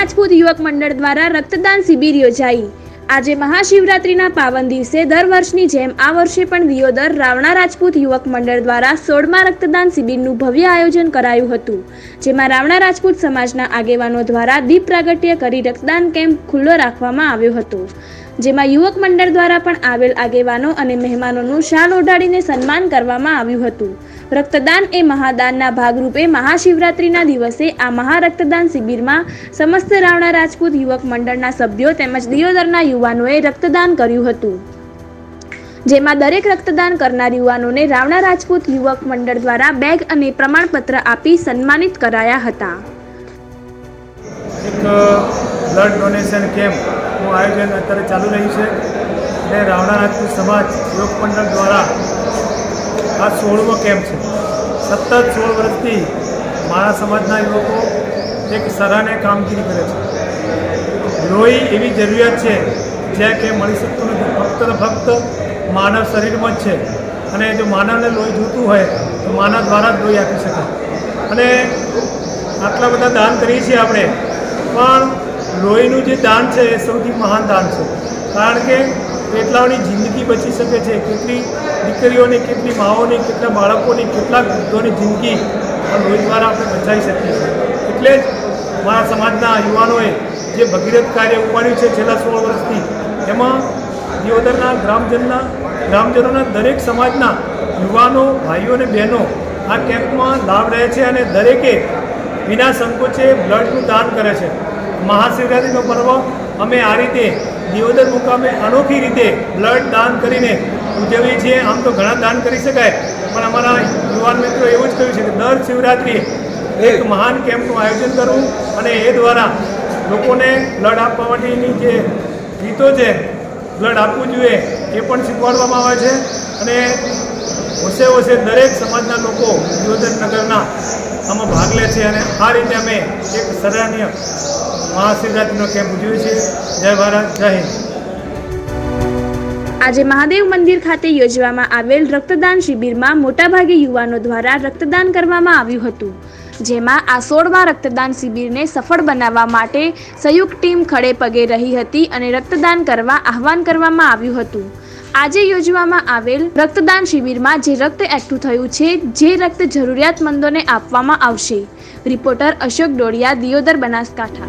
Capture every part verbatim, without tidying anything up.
રાજપૂત યુવક મંડળ દ્વારા રક્તદાન શિબિર યોજાઈ। આજે મહાશિવરાત્રીના પાવન દિવસે દર વર્ષની જેમ આ વર્ષે પણ દિયોદર રાવણા રાજપૂત યુવક મંડળ દ્વારા સોળમા રક્તદાન શિબિરનું ભવ્ય આયોજન કરાયું હતું, જેમાં રાવણા રાજપૂત સમાજના આગેવાનો દ્વારા દીપ પ્રાગટ્ય કરી રક્તદાન કેમ્પ ખુલ્લો રાખવામાં આવ્યો હતો, જેમાં યુવક મંડળ દ્વારા પણ આવેલ આગેવાનો અને મહેમાનોનું શાલ ઓઢાડીને સન્માન કરવામાં આવ્યું હતું। રક્તદાન એ મહાદાનના ભાગરૂપે મહાશિવરાત્રીના દિવસે આ મહારક્તદાન શિબિરમાં સમસ્ત રાવણા રાજપૂત યુવક મંડળના સભ્યો તેમજ દિયોદરના યુવાનોએ રક્તદાન કર્યું હતું, જેમાં દરેક રક્તદાન કરનાર યુવાનોને રાવણા રાજપૂત યુવક મંડળ દ્વારા બેગ અને પ્રમાણપત્ર આપી સન્માનિત કરાયા હતા। એક બ્લડ ડોનેશન કેમ્પનું આયોજન અત્યારે ચાલુ રહ્યું છે અને રાવણા રાજપૂત સમાજ યુવક મંડળ દ્વારા આ સોળમો કેમ્પ છે। સતત સોળ વર્ષથી મારા સમાજના યુવકો એક સરાહનીય કામગીરી કરે છે। લોહી એવી જરૂરિયાત છે જ્યાં કે મળી શકતું નથી, ફક્ત ને ફક્ત માનવ શરીરમાં જ છે, અને જો માનવને લોહી જોઈતું હોય તો માનવ દ્વારા જ લોહી આપી શકાય। અને આટલા બધા દાન કરીએ છીએ આપણે, પણ લોહીનું જે દાન છે એ સૌથી મહાન દાન છે, કારણ કે કેટલાઓની જિંદગી બચી શકે છે, કેટલી દીકરીઓની, કેટલી માઓની, કેટલા બાળકોની, કેટલાક વૃદ્ધોની જિંદગી આ લોહી દ્વારા આપણે બચાવી શકીએ છીએ। એટલે જ મારા સમાજના યુવાનોએ જે ભગીરથ કાર્ય ઉપાડ્યું છે છેલ્લા સોળ વર્ષથી, એમાં દિયોદરના ગ્રામજનના ગ્રામજનોના દરેક સમાજના યુવાનો, ભાઈઓ અને બહેનો આ કેમ્પમાં લાભ રહે છે અને દરેકે વિના સંકોચે બ્લડનું દાન કરે છે। મહાશિવરાત્રિનો પર્વ અમે આ રીતે દિયોદર મુકામે અનોખી રીતે બ્લડ દાન કરીને ઉજવીએ છીએ। આમ તો ઘણા દાન કરી શકાય, પણ અમારા યુવાન મિત્રો એવું જ કહ્યું છે કે દર શિવરાત્રિએ એક મહાન કેમ્પનું આયોજન કરવું અને એ દ્વારા લોકોને બ્લડ આપવા માટેની જે રીતો છે, બ્લડ આપવું જોઈએ એ પણ શીખવાડવામાં આવે છે। અને હોશે હોશે દરેક સમાજના લોકો દિયોદર નગરના આમાં ભાગ લે છે અને આ રીતે અમે એક સરાહનીય મહાશિવરાત્રિનો કેમ્પ ઉજવીએ છીએ। જય ભારત, જય હિન્દ। આજે મહાદેવ મંદિર ખાતે યોજવામાં આવેલ રક્તદાન શિબિરમાં મોટાભાગે યુવાનો દ્વારા રક્તદાન કરવામાં આવ્યું હતું, જેમાં આ સોળમા રક્તદાન શિબિરને સફળ બનાવવા માટે સંયુક્ત ટીમ ખડે પગે રહી હતી અને રક્તદાન કરવા આહવાન કરવામાં આવ્યું હતું। આજે યોજવામાં આવેલ રક્તદાન શિબિરમાં જે રક્ત એકઠું થયું છે, જે રક્ત જરૂરિયાતમંદોને આપવામાં આવશે। રિપોર્ટર અશોક ડોડિયા, દિયોદર, બનાસકાંઠા।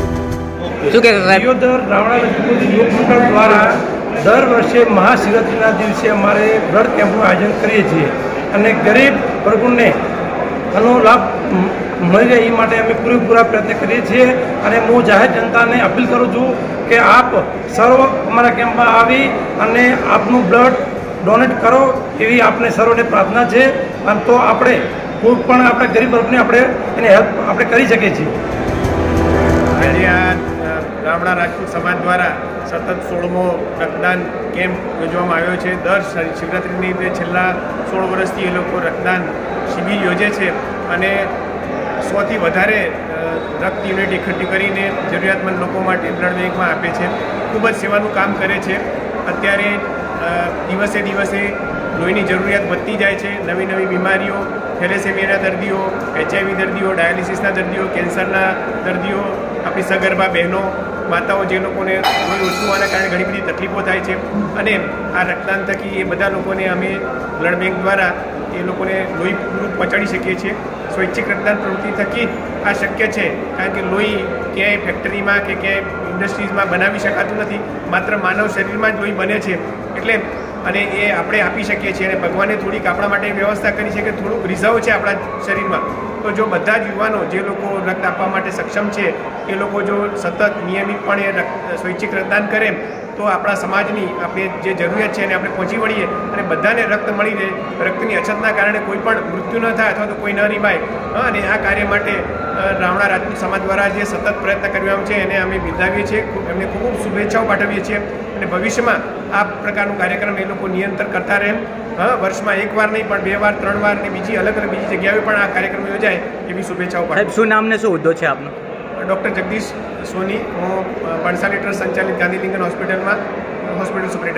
દિયોદર રાવણા રાજપૂત યુવક મંડળ દ્વારા દર વર્ષે મહાશિવરાત્રિના દિવસે અમારે બ્લડ કેમ્પનું આયોજન કરીએ છીએ અને ગરીબ વર્ગોને આનો લાભ મળી રહે એ માટે અમે પૂરેપૂરા પ્રયત્ન કરીએ છીએ। અને હું જાહેર જનતાને અપીલ કરું છું કે આપ સર્વ અમારા કેમ્પમાં આવી અને આપનું બ્લડ ડોનેટ કરો એવી આપને સર્વને પ્રાર્થના છે, અને તો આપણે કોઈ પણ આપણે ગરીબ વર્ગને આપણે એને હેલ્પ આપણે કરી શકીએ છીએ। આજે આ રાવણા રાજપૂત સમાજ દ્વારા સતત સોળમો રક્તદાન કેમ્પ યોજવામાં આવ્યો છે। દર શિવરાત્રિની છેલ્લા સોળ વર્ષથી એ લોકો રક્તદાન શિબિર યોજે છે અને સોથી વધારે રક્ત યુનિટ એકઠી કરીને જરૂરિયાતમંદ લોકો માટે બ્લડ બેંકમાં આપે છે। ખૂબ જ સેવાનું કામ કરે છે। અત્યારે દિવસે દિવસે લોહીની જરૂરિયાત વધતી જાય છે। નવી નવી બીમારીઓ, થેલેસેમિયાના દર્દીઓ, એચઆઈવી દર્દીઓ, ડાયાલિસિસના દર્દીઓ, કેન્સરના દર્દીઓ, આપણી સગર્ભા બહેનો, માતાઓ, જે લોકોને લોહી ઓછું હોવાના કારણે ઘણી બધી તકલીફો થાય છે, અને આ રક્તદાન થકી એ બધા લોકોને અમે બ્લડ બેંક દ્વારા એ લોકોને લોહી પૂરું પહોંચાડી શકીએ છીએ। સ્વૈચ્છિક રક્તદાન પ્રવૃત્તિ થકી આ શક્ય છે, કારણ કે લોહી ક્યાંય ફેક્ટરીમાં કે ક્યાંય ઇન્ડસ્ટ્રીઝમાં બનાવી શકાતું નથી, માત્ર માનવ શરીરમાં જ લોહી બને છે। એટલે અને એ આપણે આપી શકીએ છીએ, અને ભગવાને થોડીક આપણા માટે વ્યવસ્થા કરી છે કે થોડુંક રિઝર્વ છે આપણા શરીરમાં। તો જો બધા જ યુવાનો જે લોકો રક્ત આપવા માટે સક્ષમ છે એ લોકો જો સતત નિયમિતપણે રક્ત સ્વૈચ્છિક રક્તદાન કરે તો આપણા સમાજની આપણે જે જરૂરિયાત છે એને આપણે પહોંચી વળીએ અને બધાને રક્ત મળી રહે, રક્તની અછતના કારણે કોઈ પણ મૃત્યુ ન થાય અથવા તો કોઈ ન રીમાય। અને આ કાર્ય માટે રાવણા રાજપૂત સમાજ દ્વારા જે સતત પ્રયત્ન કરવામાં છે એને અમે બિરદાવીએ છીએ, એમને ખૂબ ખૂબ શુભેચ્છાઓ પાઠવીએ છીએ, અને ભવિષ્યમાં આ પ્રકારનું કાર્યક્રમ એ લોકો નિરંતર કરતા રહે। હા, વર્ષમાં એક વાર નહીં પણ બે વાર, ત્રણ વાર ને બીજી અલગ અલગ બીજી જગ્યાએ પણ આ કાર્યક્રમ યોજાય એવી શુભેચ્છાઓ પાઠવું। શું નામ ને શું હોદ્દો છે આપનો? ડૉક્ટર જગદીશ સોની, હું પણસાલી ટ્રસ્ટ સંચાલિત ગાંધીલિંગન હોસ્પિટલમાં હોસ્પિટલ સુપ્રિન્ટેન્ડન્ટ।